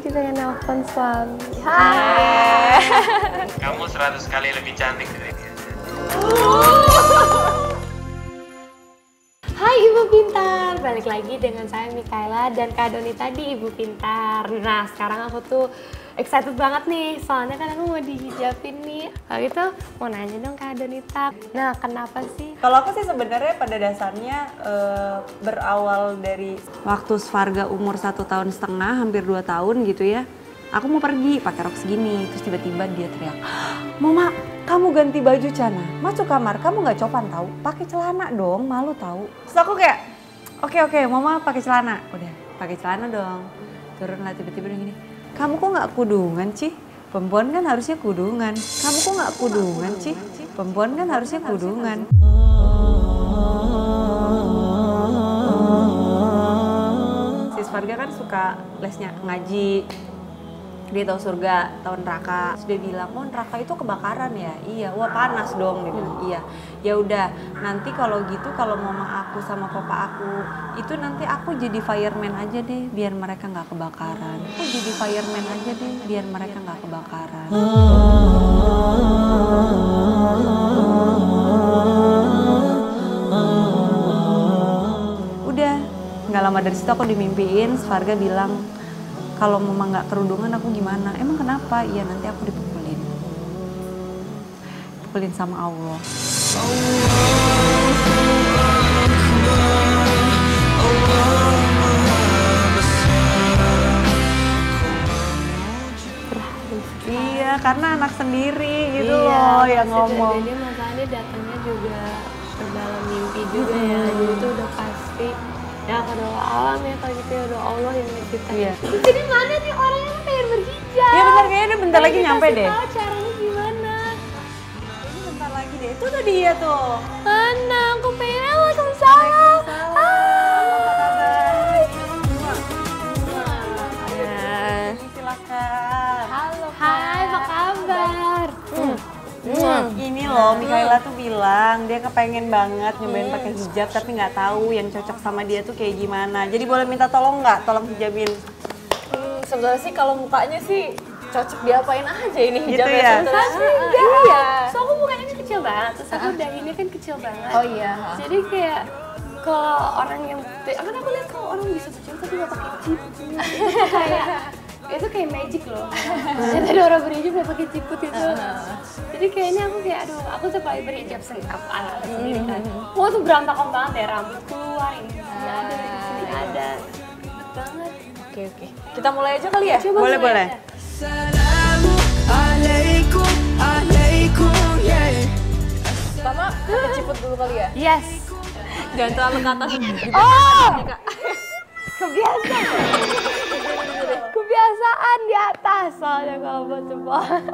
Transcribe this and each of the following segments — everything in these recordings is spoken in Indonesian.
pengen nelfon suami. Hai. Kamu 100 kali lebih cantik dari dia. Hai Ibu Pintar, balik lagi dengan saya Mikaela dan Kak Donita di Ibu Pintar. Nah sekarang aku tuh excited banget nih, soalnya kan aku mau dihijabin nih. Kalau itu mau nanya dong Kak Donita, nah kenapa sih? Kalau aku sih sebenarnya pada dasarnya berawal dari waktu Svarga umur 1,5 tahun, hampir 2 tahun gitu ya. Aku mau pergi pakai rok segini, terus tiba-tiba dia teriak, "Mama, kamu ganti baju Cana, masuk kamar, kamu nggak copan tahu, pakai celana dong, malu tahu." Terus aku kayak, oke, Mama pakai celana, udah pakai celana dong. Turun lah tiba-tiba gini, "Kamu kok nggak kudungan Ci? Perempuan kan harusnya kudungan. Kamu kok nggak kudungan Ci? Perempuan kan harusnya kudungan." Si Svarga kan suka lesnya ngaji. Dia tahu surga, tahu neraka. Terus dia bilang, "Oh, neraka itu kebakaran ya?" "Iya." "Wah, panas dong." Dia bilang, "Iya." "Ya udah, nanti kalau gitu kalau mama aku sama papa aku itu nanti aku jadi fireman aja deh biar mereka nggak kebakaran. Aku jadi fireman aja deh biar mereka nggak kebakaran." Udah, nggak lama dari situ aku dimimpiin, Svarga bilang, "Kalau mama nggak kerudungan aku gimana?" "Emang kenapa?" "Iya nanti aku dipukulin. Dipukulin sama Allah." Iya, karena anak sendiri gitu loh yang ngomong. Jadi masalahnya datangnya juga ke dalam mimpi juga ya, jadi itu udah pasti. Ya kalau alam ya kalau gitu ya udah Allah yang menciptakan. Iya. Jadi mana nih orangnya tuh pengen berhijab? Iya bener, kayaknya dia bentar lagi nyampe deh. Tahu caranya gimana? Ini bentar lagi deh, itu tuh dia tuh. Mana aku pengen Waalaikumsalam. Hai. Silakan. Halo. Hai, apa kabar? Ini loh, Mikaela tuh bilang dia kepengen banget nyobain pakai hijab tapi nggak tahu yang cocok sama dia tuh kayak gimana. Jadi boleh minta tolong nggak? Tolong hijabin. Sebenarnya sih kalau mukanya sih cocok diapain aja ini Gitu hijabnya ya? sebenarnya. Iya. So aku mukanya kan kecil banget, terus aku udah ini kan kecil banget. Oh iya. Jadi kayak kalau orang yang kan aku lihat kalau orang bisa kecil tapi nggak pakai ciput, itu kayak itu kayak magic loh. Dan ada orang berhijab nggak pakai ciput itu. Jadi kayaknya aku kayak aduh, aku tuh paling berhijab sendiri, aku anak sendiri kan. Wah tuh berantakan banget ya, rambut keluar ini ada, di sini ada, ribet banget. Oke. Kita mulai aja kali ya? Coba Boleh, mulai boleh. aja. Pertama pakai ciput dulu kali ya? Yes. Jangan terlalu ke atas. Oh, kebiasaan. Kebiasaan di atas soalnya kalau buat coba.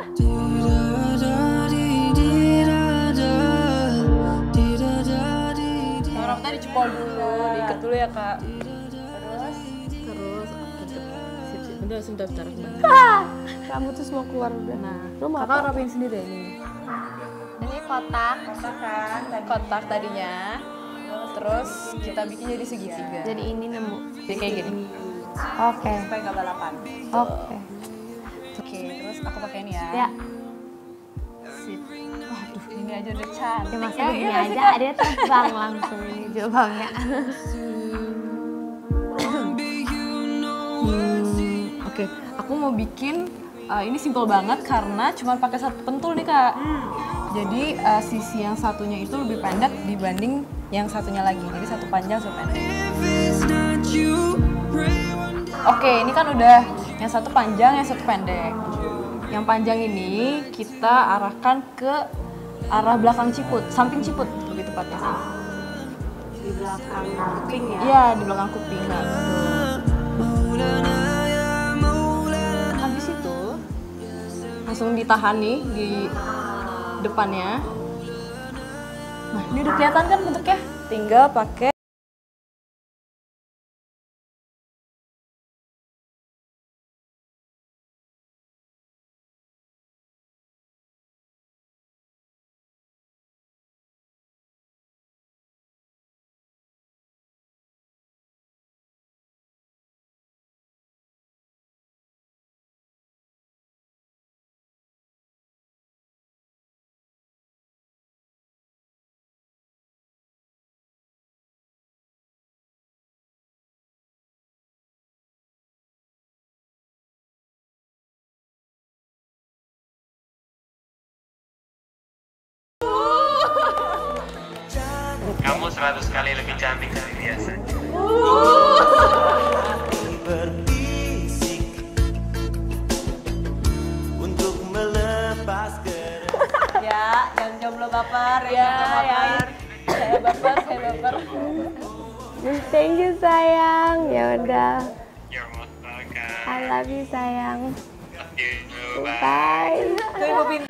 Rambutnya dicepol dulu, diikat dulu ya kak. Terus, sip. Udah sebentar. Kamu tuh semua keluar udah. Nah, Lu mau kakak apa? rapiin sendiri ini. Ini kotak. Kotak tadinya. Terus kita bikin jadi segitiga. Jadi ini nemu. Jadi kayak gini. Oke. Supaya nggak balapan. Oke. Oke, terus aku pakai ini ya. Ya. Sip. Waduh, ini aja udah cantik. Ya masa ya, begini iya nggak sih, aja, Kak? dia terbang langsung ini jawabnya. Oke, aku mau bikin ini simple banget karena cuma pakai satu pentul nih kak. Jadi sisi yang satunya itu lebih pendek dibanding yang satunya lagi. Jadi satu panjang, satu pendek. Oke, ini kan udah yang satu panjang, yang satu pendek. Yang panjang ini kita arahkan ke arah belakang ciput, samping ciput lebih tepatnya sih. Di belakang kuping ya. Iya, di belakang kuping. Nah, habis itu langsung ditahan nih di depannya. Nah, ini udah kelihatan kan bentuknya? Tinggal pakai Kamu 100 kali lebih cantik dari biasanya. Berbisik untuk melepas Ya, yang jomblo baper, ya. Saya baper. Thank you sayang. Ya udah. You're most welcome. I love you sayang. Love you. Bye. Bye. Tuh Ibu Pintar.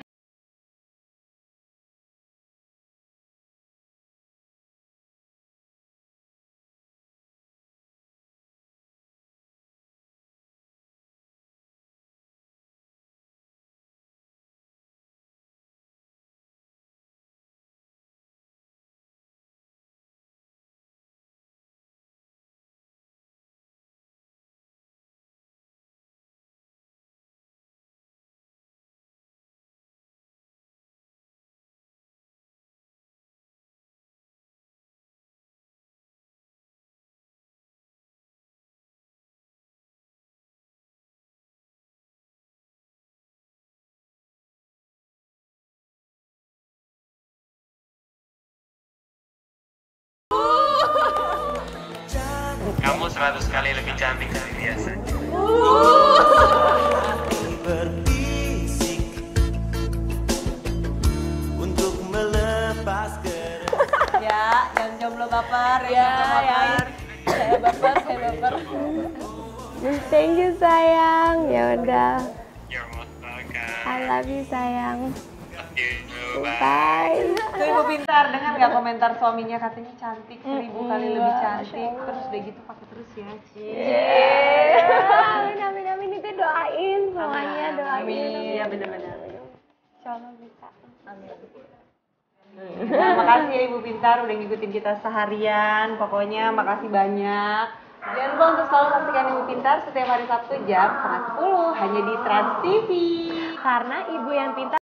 Kamu 100 kali lebih cantik dari biasanya. berbisik untuk melepas Ya, yang jomblo baper, Ya. Saya baper. Thank you sayang. Ya udah. You're most welcome. I love you sayang. Love you. Bye. Bye. Tuh Ibu Pintar, dengar nggak komentar suaminya katanya cantik 1000 kali lebih cantik. Terus udah gitu pakai terus ya, Ci. Amin itu doain semuanya doain. Iya benar-benar. Insyaallah bisa. Nah, makasih ya Ibu Pintar udah ngikutin kita seharian. Pokoknya makasih banyak. Jangan lupa untuk selalu saksikan Ibu Pintar setiap hari Sabtu jam 9:30 hanya di Trans TV. Karena ibu yang pintar